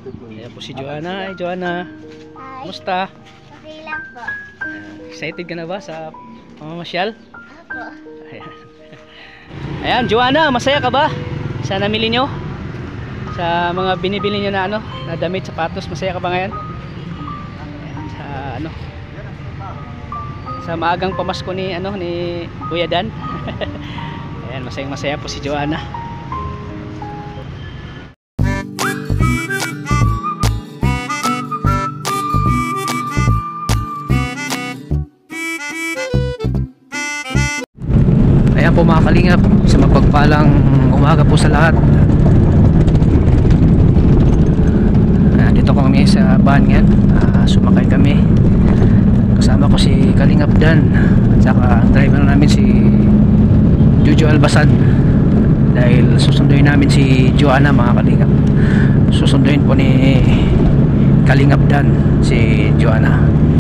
Ayan po si Joanna. Ay, Joanna. Hi. Kumusta? Okay lang po. Excited ka na ba sa pamamasyal? Opo. Ayan. Ayan, Joanna, masaya ka ba sa namili nyo? Sa mga binibili nyo na na damit, sapatos, masaya ka ba ngayon? Ayan, sa maagang pamasko ni ni Kuya Dan. Ayan, masayang-masaya po si Joanna. Ayan po mga kalingap, sa mapagpalang umaga po sa lahat. Dito kami sa van ngayon, sumakay kami. Kasama ko si Kalingap Dan at saka ang driver namin si Jojo Albasan. Dahil susunduin namin si Joanna mga kalingap. Susunduin po ni Kalingap Dan si Joanna.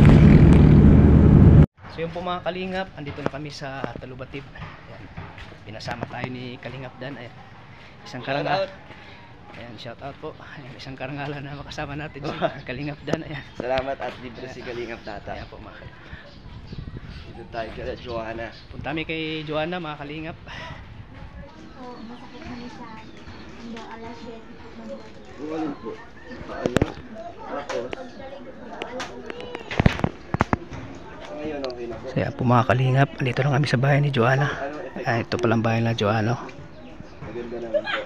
So yun po mga kalingap, andito na kami sa Talubatib. Ayan. Pinasama tayo ni Kalingap Dan. Ayan. Isang karangal. Ayan, shout out po. Ayan, isang karangalan na makasama natin si Kalingap Dan. Ayan. Salamat at libre si Kalingap Tata. Ayan po mga kalingap. Dito tayo kay Joanna. Punta kami kay Joanna mga kalingap. Oo, masakit na sa hanggang alas 7 po. Alin po? Paano? Tapos? Ngayon okay na po. So yan po mga kalingap, dito lang kami sa bahay ni Joanna. Ayan, ito palang bahay na Joanna. Maganda naman po.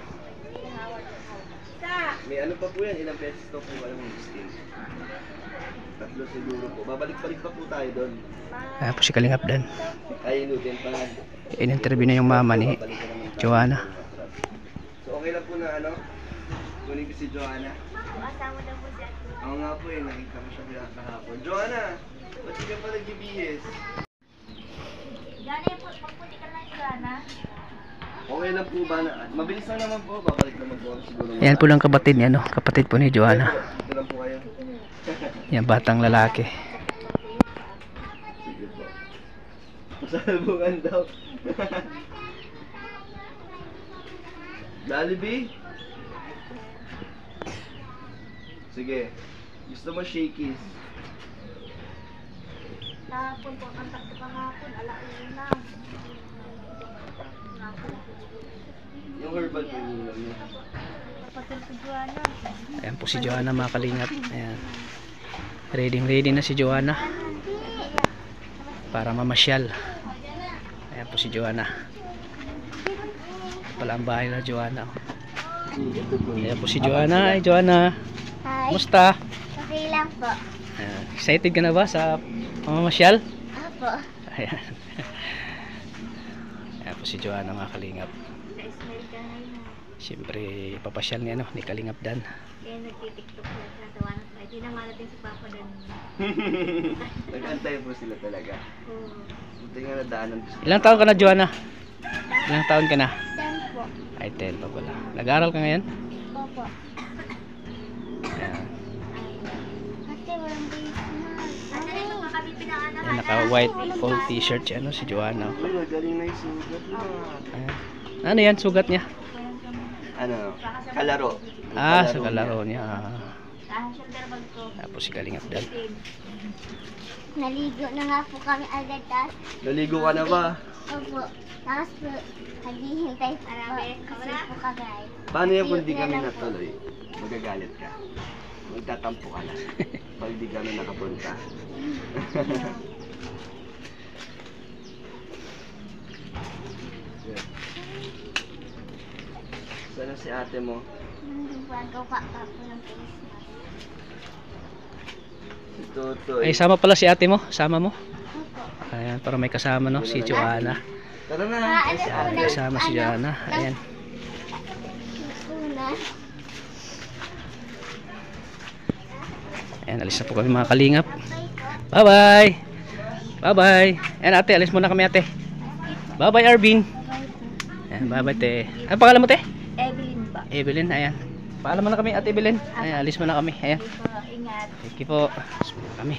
May ano pa po yan? Ilang beses to po alam mo listing? 3 siguro po. Babalik-balik pa po tayo doon. Ayan po si Kalingap Dan. Ay, inutin pa. In-interview na yung mama ni Joanna. So okay lang po na kunin ko si Joanna. Kasama daw po siya. Ako nga po nakita ko siya kahapon. Joanna, ba't di ka pa nag-GBS? Gana po, pagputi ka lang Joanna. Okay lang po ba na? Mabilis lang naman po. Babalik naman po siguro. Yan po lang kapatid niya, kapatid po ni Joanna. Dito lang po kayo. Yan, batang lalaki. Sige po. Pasalubungan daw. Jollibee? Sige. Gusto mo shakies? Kahapon po, ang takto kahapon, alauna. Yung herbal po yung ulam niya. Kapatid si Joanna. Ayan po si Joanna mga kalingap. Ayan. Ready na si Joanna para mamasyal. Ayan po si Joanna. Ito pala ang bahay na Joanna. Ayan po si Joanna. Ay, Joanna. Hi. Kumusta? Okay lang po. Ayan. Excited ka na ba sa pamamasyal? Opo. Ayan. Ayan po si Joanna mga kalingap. Na-smile ka ngayon. Siyempre papasyal ni ni Kalingap Dan. Kaya nagtitiktok po sa tawanan. Ay, di naman natin si Papa Dan. Nag-antay po sila talaga. Oo. Buti nga nadaanan po sila. Ilang taon ka na, Joanna? Ilang taon ka na? Dan po. Ay, 10 pa pala. Nag-aaral ka ngayon? Opo. Ayan. Ate, walang base na. Ate, ito pa kami pinaanak. Ayan, naka-white full t-shirt si Joanna. Uy, magaling na yung sugat mo. Ayan. Ano yan, sugat niya? Ano? Kalaro. Sa kalaro niya. Shoulder bag ko. Tapos si Kalingap Dan. Naligo na nga po kami agad. Naligo ka na ba? Opo. Tapos po, naghihintay po. Kasi po kagay. Paano yan kung di kami natuloy? Magagalit ka. Magtatampo ka na. Pag di kami nakapunta. Sana si ate mo? Hindi po agaw ka pa po ng Christmas. Si Totoy. Ay, sama pala si ate mo. Sama mo. Opo. Ayan, para may kasama si Joanna. Tara na. Ay, si ate. Kasama si Joanna. Ayan. Una. Ayan, alis na po kami mga kalingap. Bye-bye. Bye-bye. Ayan ate, alis muna kami ate. Bye-bye Arvin. Ayan, bye-bye te. Ano pangalan mo te? Evelyn ba? Evelyn, ayan. Paalam muna kami ate Evelyn. Ayan, alis muna kami. Ayan. Ingat. Thank you po. Alis muna kami.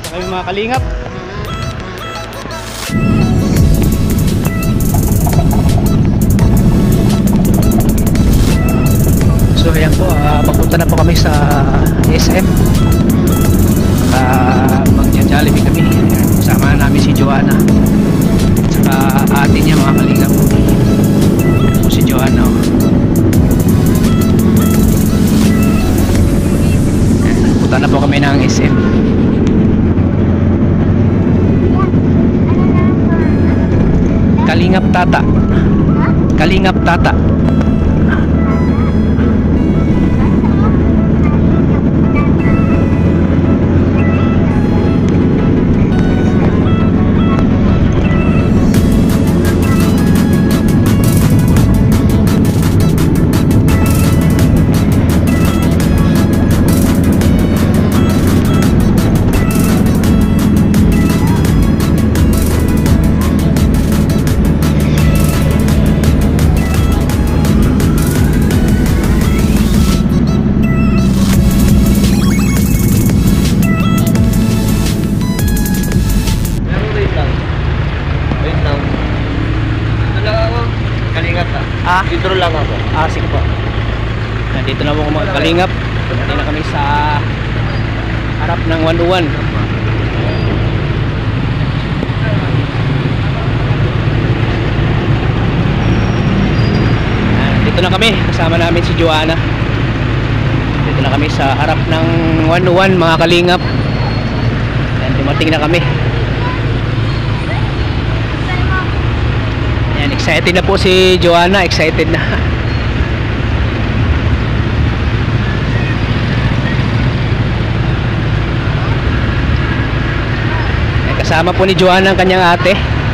kami mga kalingap. So ayan po, papunta na po kami sa SM. Magja-Jollibee kami. Ayan, kasama na namin si Joanna. Saka ate niya mga kalingap. Ayan po si Joanna. Oh. Ayan, punta na po kami ng SM. Kalingap Tata. Kalingap Tata. Intro lang ako. Sige po. Nandito na po mga kalingap. Nandito na kami sa harap ng 101. Dito na kami. Kasama namin si Joanna. Dito na kami sa harap ng 101 mga kalingap. Ayan, dumating na kami. Ayan, excited na po si Joanna. Excited na. Ayan, kasama po ni Joanna ang kanyang ate.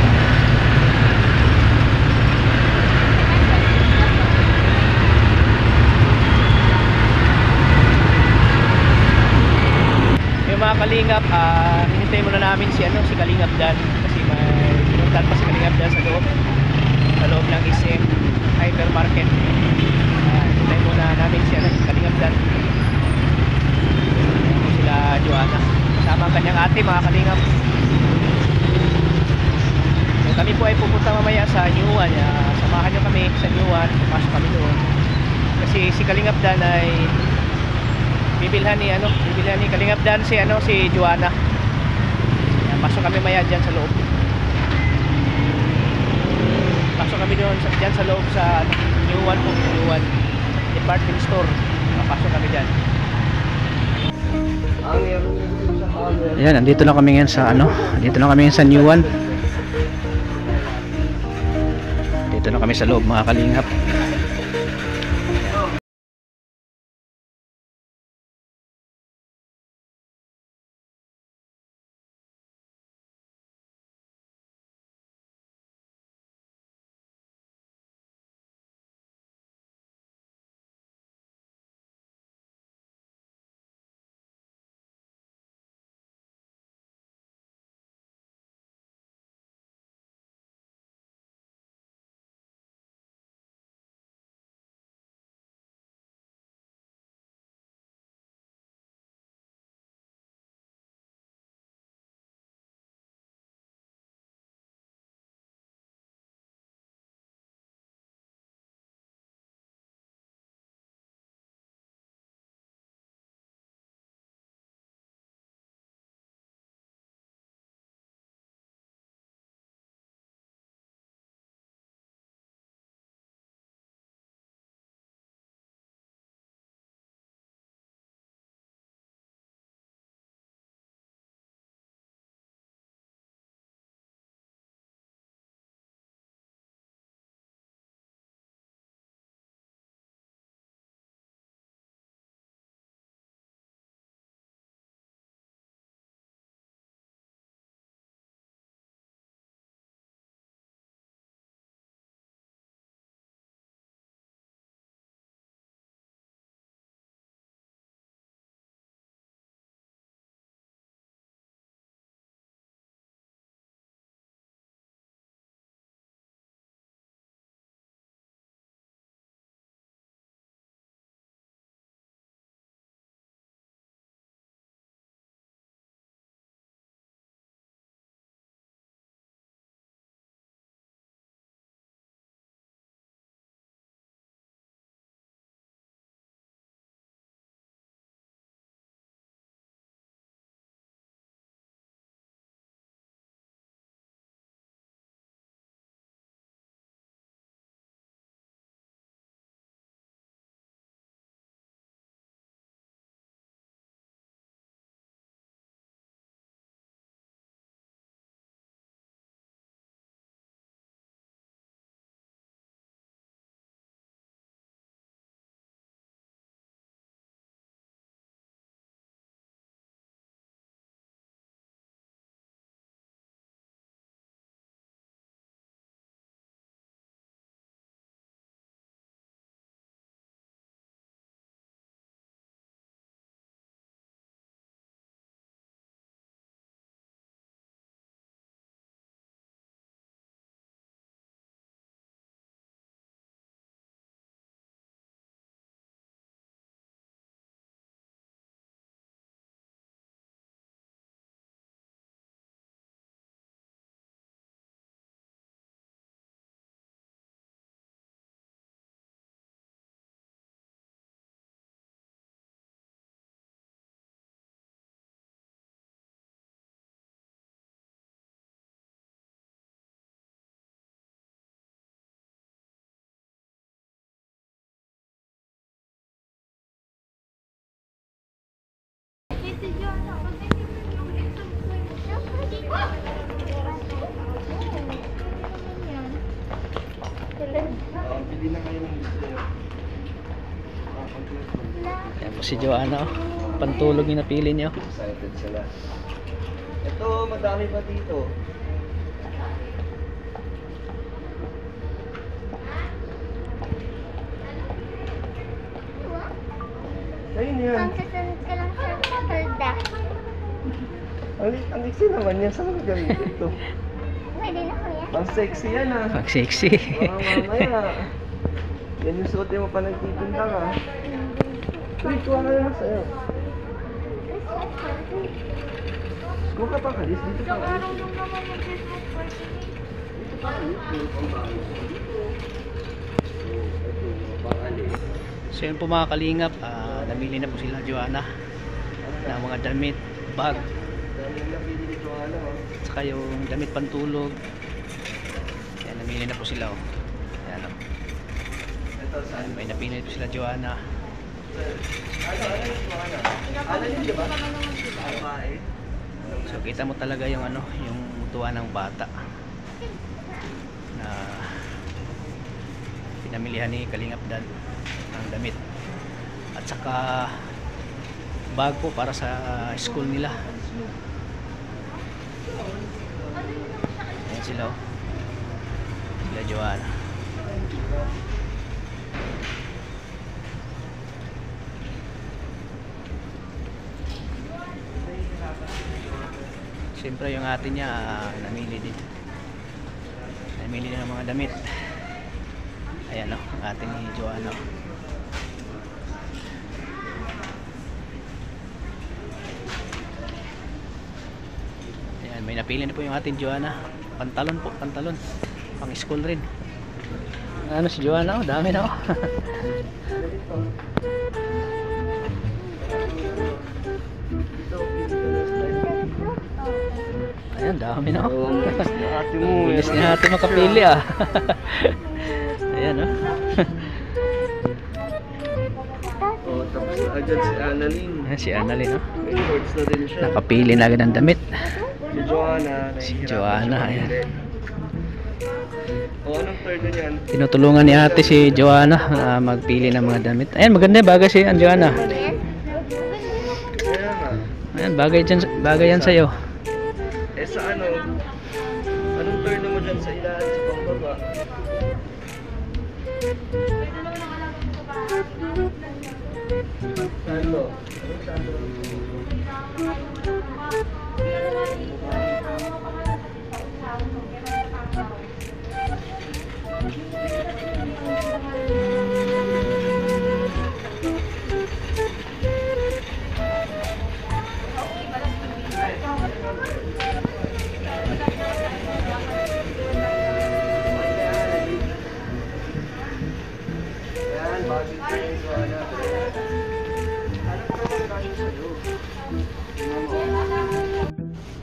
Yung mga kalingap, hinintay muna namin si Kalingap Dan kasi may pinuntahan pa si Kalingap Dan sa loob ng SM hypermarket. Hinintay muna namin si Kalingap Dan. Ayan sila Joanna kasama ang kanyang ate mga kalingap. So, kami po ay pupunta mamaya sa New One. Samahan nyo kami sa New One. Pasok kami doon kasi si Kalingap Dan ay bibilhan ni Kalingap Dan si Joanna. Ayan, pasok kami maya dyan sa loob. Pasok kami doon dyan sa loob sa New One po, New One department store. Pasok kami dyan. Ayan, nandito na kami ngayon sa dito na kami sa New One. Dito na kami sa loob mga kalingap. si Joanna. Siyempre, dito. Bili na kayo ng gusto. Ayan po si Joanna, oh. Pantulog yung napili niyo. Excited sila. Ito, madami pa dito. Ayun yan. Ang sasunod ka lang sa kalda. Ang iksi naman yan. Saan mo gamitin ito? Pwede na kuya. Ang sexy yan ah. Pag sexy. Baka mamaya. Yan yung suotin mo pa nagtitinda ka. Uy, kuha ka naman sa'yo. Kung ka pa kalis, dito pa kalis. Dito pa kalis. Dito pang bago. Dito. So, ito, pangalis. So yun po mga kalingap, namili na po sila Joanna ng mga damit, bag, Dami yung napili ni Joanna, oh. saka yung damit pantulog. Yan, namili na po sila, oh. Yan, oh. Ito, saan? May napili po sila Joanna. Ano yung Joanna? Ano yun, di ba? Babae. So kita mo talaga yung ano, yung tuwa ng bata na pinamilihan ni Kalingap Dan ng damit at saka bag po para sa school nila. Ayan sila, oh. Sila Joanna. Siyempre yung ate niya namili din. Namili din ng mga damit. Ayan, oh, ang ate ni Joanna. Ayan, may napili na po yung ating Joanna. Pantalon po, pantalon. Pang school rin. Ano si Joanna, oh, dami na, oh. Ayan, dami na, oh. Ate mo. Bilis ni ate makapili, ah. Ayan, oh. Oh, tapos na agad si Annalyn. Ayan, si Annalyn, oh. May shorts na din siya. Nakapili na agad ng damit. Si Joanna. Si Joanna, ayan. O, anong third na yan? Tinutulungan ni ate si Joanna na magpili ng mga damit. Ayan, maganda yung bagay si Joanna. Kaya nga. Ayan, bagay yan sa'yo. Eh sa ano? Anong third mo dyan sa ilalim sa pambaba? Sando. Anong sando? Yan, bakit ko yung Joanna? Anong tawag kayo sa'yo? Tingnan mo.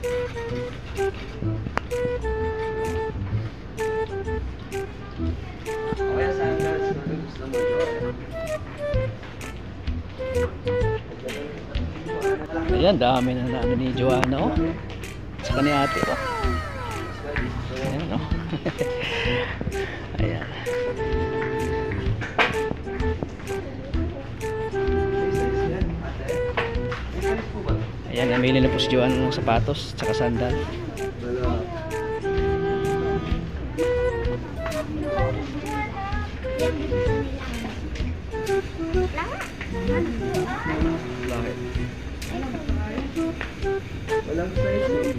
Kaya sandals, anong gusto mo, Joanna? Ayan, dami na ano ni Joanna, oh. Saka ni ate, oh. Ayan, oh. Ayan. Ayan, namili na po si Joanna ng sapatos, saka sandal. Walang size eh.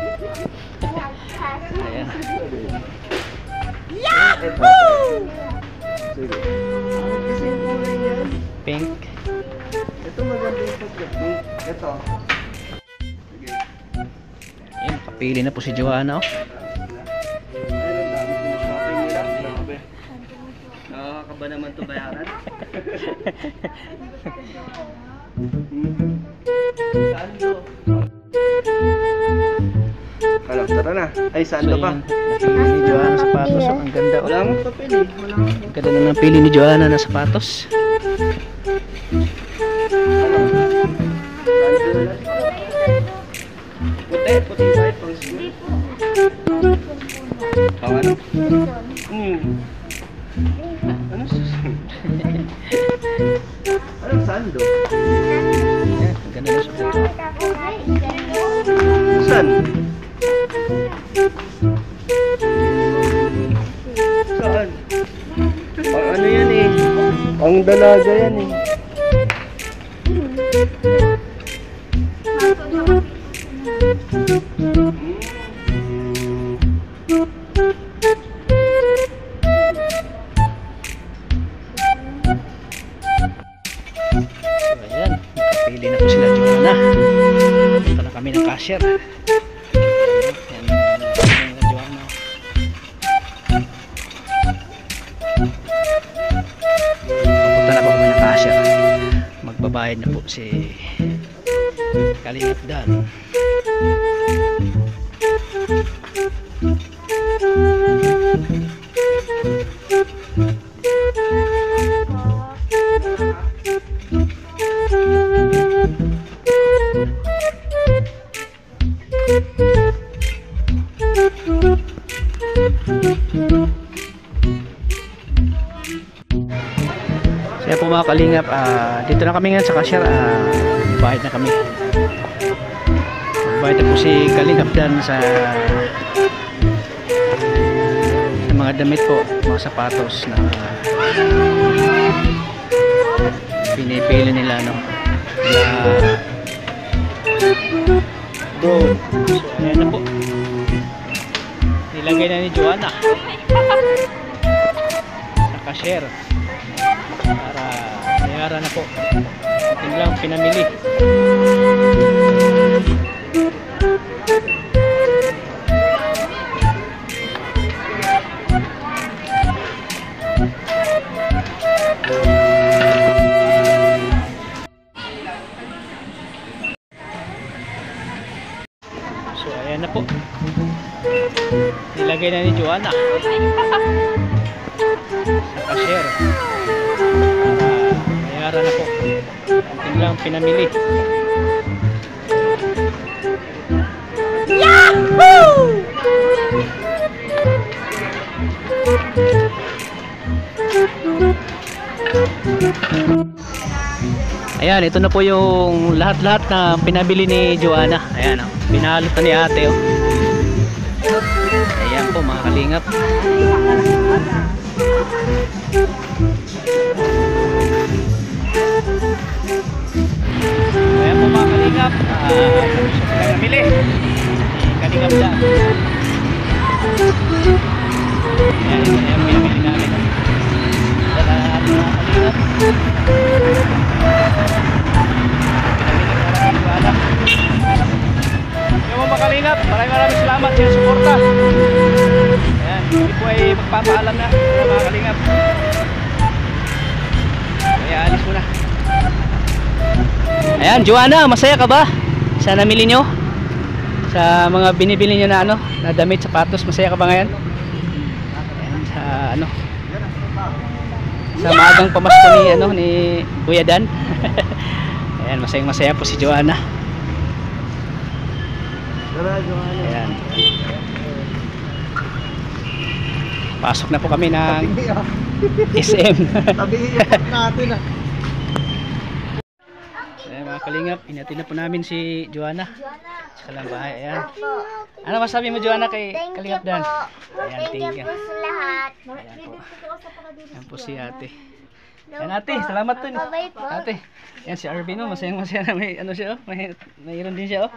Ayan. Yahoo! Sige. Kasi yung kulay yan. Pink. Ito maganda yung pagka-pink. Ito. Sige. Ayan, kapili na po si Joanna, oh. Ayun, ang dami ko shopping nila. Grabe. Nakakaba naman ito bayaran. Sando. Alam, tara na. Ay, sando pa. Ayan, napili ni Joanna ng sapatos, oh. Ang ganda, oh. Wala akong papel eh. Wala akong Ang ganda na napili ni Joanna ng sapatos. Sando na. puti tayo pang school. Hindi po. Pang ano? Lechon. Ano susunod? Anong sando? Ayan, ganda na siya. Saan? Saan? Pang ano yan eh? Pang dalaga yan eh. So ayan, nakapili na po sila Joanna. Punta na kami ng cashier. Ayan, nakapili na Joanna. Punta na po kami ng cashier. Magbabayad na po si Kalingap Dan. Kaya po mga kalingap, dito na kami ngayon sa cashier, bayad na kami. Bayad na po si Kalingap Dan sa mga damit po, mga sapatos na pinipili nila, no? Bro. So ayan na po, nilagay na ni Joanna sa cashier para bayaran na po. Atin lang pinamili. So ayan na po, nilagay na ni Joanna sa cashier para bayaran na po. Atin lang pinamili. Ayan, ito na po yung lahat-lahat na pinabili ni Joanna. Ayan, pinalot na ni ate, oh. Ayan po mga kalingap. Ayan po mga kalingap, pinamili ni Kalingap Dan. Ayan, ayan pinamili namin. Dala natin mga kalingap. Yung mga kalingap, maraming salamat sa suporta. Ayan, hindi po ay magpapaalam na mga kalingap. Kaya alis muna. Ayan, Joanna, masaya ka ba sa namili nyo? Sa mga binibili nyo na na damit, sapatos, masaya ka ba ngayon? Ayan, sa sa maagang pamasko ni ni Kuya Dan. Ayan, masayang-masaya po si Joanna. Ayan. Pasok na po kami ng SM. Tabihin natin ah. Ayan mga kalingap, inatid na po namin si Joanna sa kalang bahay. Ayan. Ano masabi mo Joanna kay Thank you Kalingap po. Dan? Thank you po sa lahat. Ayan po. Ayan po si ate. Ayan ate, salamat din. Bye-bye po. Ate, ayan si Arvin, no? Masayang-masaya na may siya, oh. Mayroon din siya, oh.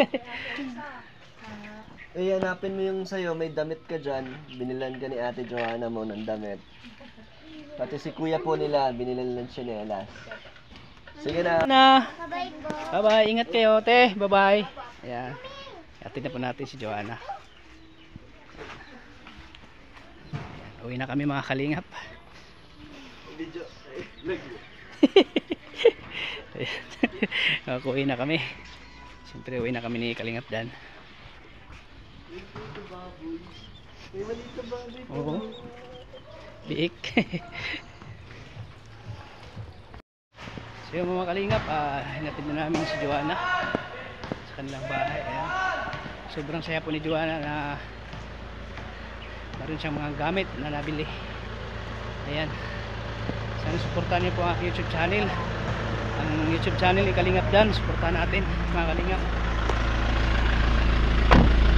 Eh, hanapin mo yung sa'yo, may damit ka dyan. Binilan ka ni Ate Joanna mo ng damit. Pati si kuya po nila, binilan lang siya ni Elas. Sige na. Bye-bye po. Bye-bye, ingat kayo, te. Bye-bye. Ayan. Atin na po natin si Joanna. Ayan, uwi na kami mga kalingap. Uwi na kami. Siyempre uwi na kami ni Kalingap Dan. Oo. Biik. So yung mga kalingap, hinatid na namin si Joanna sa kanilang bahay. Ayan. sobrang saya po ni Joanna na meron siyang mga gamit na nabili. Ayan, sana suportahan niyo po ang aking YouTube channel. Ang YouTube channel ni Kalingap Dan, suportahan natin mga Kalingap.